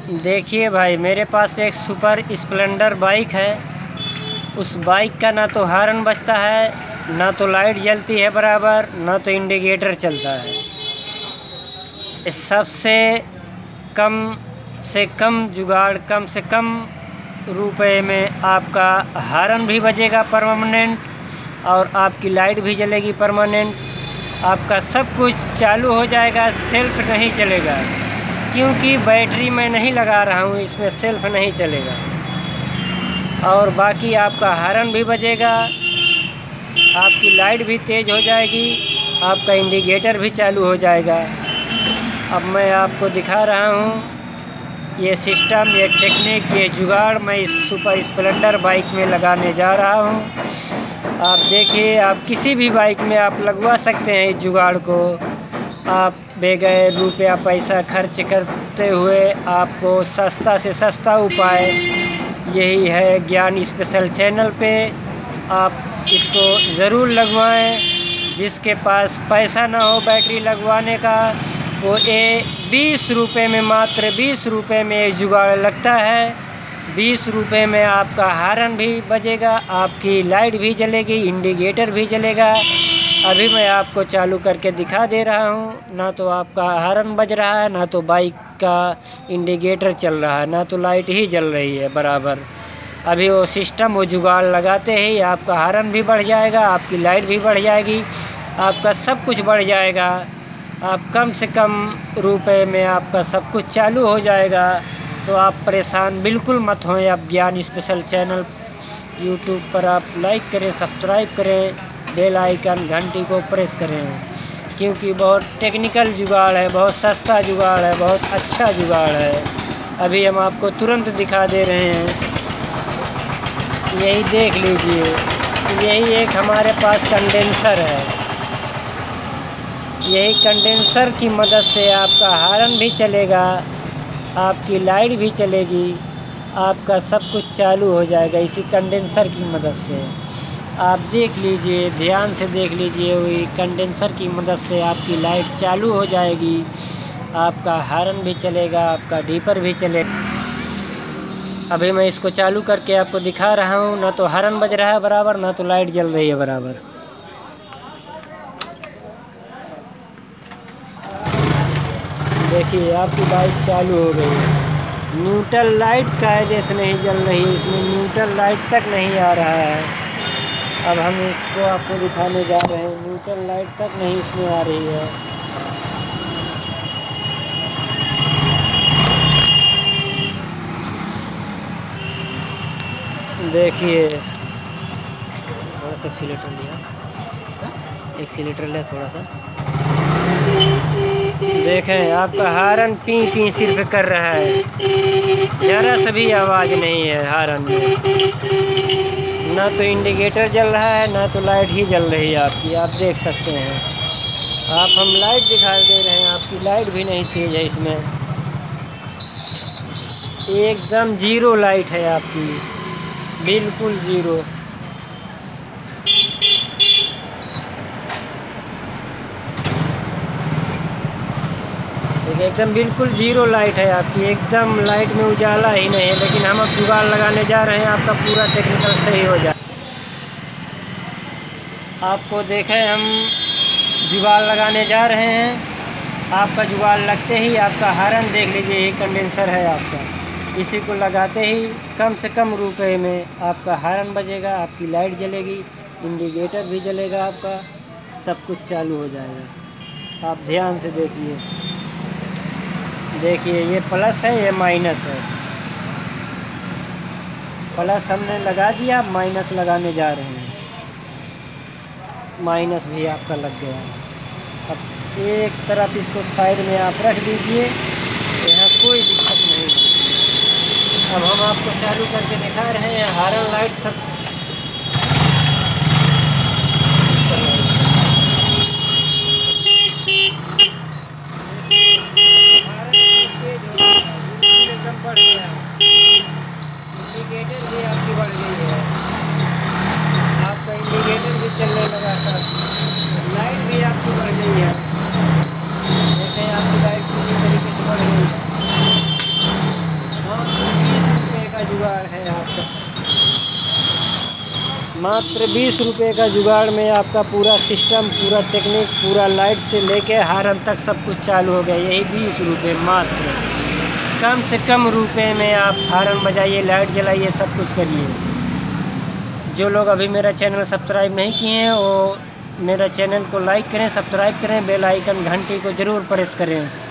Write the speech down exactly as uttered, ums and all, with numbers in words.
देखिए भाई, मेरे पास एक सुपर स्प्लेंडर बाइक है। उस बाइक का ना तो हॉर्न बजता है, ना तो लाइट जलती है बराबर, ना तो इंडिकेटर चलता है। इस सबसे कम से कम जुगाड़, कम से कम रुपए में आपका हॉर्न भी बजेगा परमानेंट, और आपकी लाइट भी जलेगी परमानेंट। आपका सब कुछ चालू हो जाएगा, सेल्फ नहीं चलेगा, क्योंकि बैटरी मैं नहीं लगा रहा हूँ, इसमें सेल्फ नहीं चलेगा। और बाकी आपका हॉर्न भी बजेगा, आपकी लाइट भी तेज़ हो जाएगी, आपका इंडिकेटर भी चालू हो जाएगा। अब मैं आपको दिखा रहा हूँ ये सिस्टम, ये टेक्निक, ये जुगाड़ मैं इस सुपर स्प्लेंडर बाइक में लगाने जा रहा हूँ। आप देखिए, आप किसी भी बाइक में आप लगवा सकते हैं इस जुगाड़ को। आप बगैर रुपया पैसा खर्च करते हुए आपको सस्ता से सस्ता उपाय यही है ज्ञान स्पेशल चैनल पे। आप इसको ज़रूर लगवाएं। जिसके पास पैसा ना हो बैटरी लगवाने का, वो ये बीस रुपये में, मात्र बीस रुपये में ये जुगाड़ लगता है। बीस रुपये में आपका हॉर्न भी बजेगा, आपकी लाइट भी जलेगी, इंडिकेटर भी जलेगा। अभी मैं आपको चालू करके दिखा दे रहा हूँ। ना तो आपका हॉर्न बज रहा है, ना तो बाइक का इंडिकेटर चल रहा है, ना तो लाइट ही जल रही है बराबर। अभी वो सिस्टम, वो जुगाड़ लगाते ही आपका हॉर्न भी बढ़ जाएगा, आपकी लाइट भी बढ़ जाएगी, आपका सब कुछ बढ़ जाएगा। आप कम से कम रुपए में आपका सब कुछ चालू हो जाएगा। तो आप परेशान बिल्कुल मत हों। आप ज्ञान स्पेशल चैनल यूट्यूब पर आप लाइक करें, सब्सक्राइब करें, बेल आइकन घंटी को प्रेस करें, क्योंकि बहुत टेक्निकल जुगाड़ है, बहुत सस्ता जुगाड़ है, बहुत अच्छा जुगाड़ है। अभी हम आपको तुरंत दिखा दे रहे हैं, यही देख लीजिए। यही एक हमारे पास कंडेंसर है। यही कंडेंसर की मदद से आपका हॉर्न भी चलेगा, आपकी लाइट भी चलेगी, आपका सब कुछ चालू हो जाएगा इसी कंडेंसर की मदद से। आप देख लीजिए, ध्यान से देख लीजिए, वही कंडेंसर की मदद से आपकी लाइट चालू हो जाएगी, आपका हॉर्न भी चलेगा, आपका डीपर भी चलेगा। अभी मैं इसको चालू करके आपको दिखा रहा हूँ। ना तो हॉर्न बज रहा है बराबर, ना तो लाइट जल रही है बराबर। देखिए, आपकी बाइक चालू हो गई है। न्यूट्रल लाइट कायदे से नहीं जल रही, इसमें न्यूट्रल लाइट तक नहीं आ रहा है। अब हम इसको आपको दिखाने जा रहे हैं, न्यूट्रल लाइट तक नहीं इसमें आ रही है। देखिए, थोड़ा सा एक्सीलेटर लिया, एक्सीलेटर लिया थोड़ा सा। देखें, आपका हॉर्न पी पी सिर्फ कर रहा है, ज़रा सा भी आवाज़ नहीं है हॉर्न में। ना तो इंडिकेटर जल रहा है, ना तो लाइट ही जल रही है आपकी। आप देख सकते हैं, आप हम लाइट दिखा दे रहे हैं, आपकी लाइट भी नहीं तेज है इसमें। एकदम जीरो लाइट है आपकी, बिल्कुल जीरो। एकदम बिल्कुल जीरो लाइट है आपकी, एकदम लाइट में उजाला ही नहीं है। लेकिन हम अब जुगाड़ लगाने जा रहे हैं, आपका पूरा टेक्निकल सही हो जाए। आपको देखें, हम जुगाड़ लगाने जा रहे हैं। आपका जुगाड़ लगते ही आपका हॉर्न देख लीजिए, यही कंडेंसर है आपका। इसी को लगाते ही कम से कम रुपए में आपका हॉर्न बजेगा, आपकी लाइट जलेगी, इंडिकेटर भी जलेगा, आपका सब कुछ चालू हो जाएगा। आप ध्यान से देखिए। देखिए, ये प्लस है, ये माइनस है। प्लस हमने लगा दिया, माइनस लगाने जा रहे हैं। माइनस भी आपका लग गया है। अब एक तरफ इसको साइड में आप रख दीजिए, यहाँ कोई दिक्कत नहीं है। अब हम आपको चालू करके दिखा रहे हैं, हॉर्न लाइट सब बढ़ गया, इंडिकेटर भी आपकी बढ़ गई है, आपका इंडिकेटर भी चलने लगा था, लाइट भी आपकी बढ़ गई है। देखें, आपकी लाइट पूरी तरीके से बढ़ गई है। मात्र बीस रुपये का जुगाड़ में आपका पूरा सिस्टम, पूरा टेक्निक, पूरा लाइट से लेके हारन तक सब कुछ चालू हो गया। यही बीस रुपये मात्र, कम से कम रुपए में आप हारन बजाइए, लाइट जलाइए, सब कुछ करिए। जो लोग अभी मेरा चैनल सब्सक्राइब नहीं किए हैं वो मेरा चैनल को लाइक करें, सब्सक्राइब करें, बेल आइकन घंटी को ज़रूर प्रेस करें।